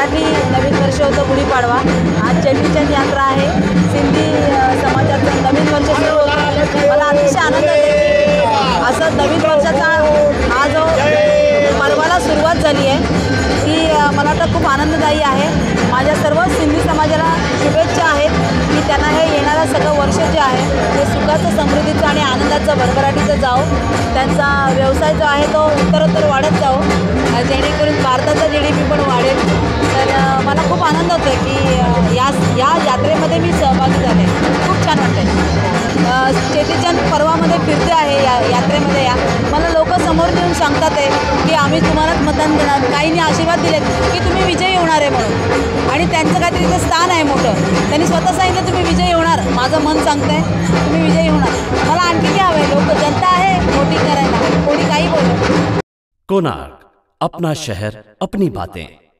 मराठी नवीन वर्ष होतं गुढीपाडवा. आज चेटीचंद यात्रा आहे. सिंधी समाजाचं नवीन वर्ष सुरू होतं. मला अतिशय आनंद आहे की असं नवीन वर्षाचा हा जो पर्वाला सुरुवात झाली आहे ती मला वाटतं खूप आनंददायी आहे. माझ्या सर्व सिंधी समाजाला शुभेच्छा आहेत की त्यांना हे येणारं सगळं वर्ष जे आहे ते सुखाचं, समृद्धीचं आणि आनंदाचं, भरभराटीचं जावो. त्यांचा व्यवसाय जो आहे तो उत्तरोत्तर वाढत जावो, जेणेकरून भारताचा GDP पण वाढेल. तर मला खूप आनंद होतो की या यात्रेमध्ये मी सहभागी झाले. खूप छान वाटतं. चेटीचंद पर्वामध्ये फिरते आहे या यात्रेमध्ये. मला लोक समोर येऊन सांगतात आहे की आम्ही तुम्हालाच मतदान देणार. काहींनी आशीर्वाद दिलेत की तुम्ही विजयी होणार आहे म्हणून, आणि त्यांचं काहीतरी इथं स्थान आहे मोठं. त्यांनी स्वतः सांगितलं तुम्ही विजयी होणार. माझं मन सांगतं आहे तुम्ही विजयी होणार. मला आणखी काय हवं आहे? लोक जनता आहे वोटिंग करायला, कोणी काही बोलतो. कोणार्क, अपना शहर, अपनी बातें.